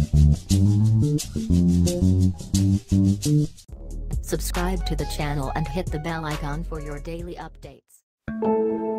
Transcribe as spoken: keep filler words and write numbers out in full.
Subscribe to the channel and hit the bell icon for your daily updates.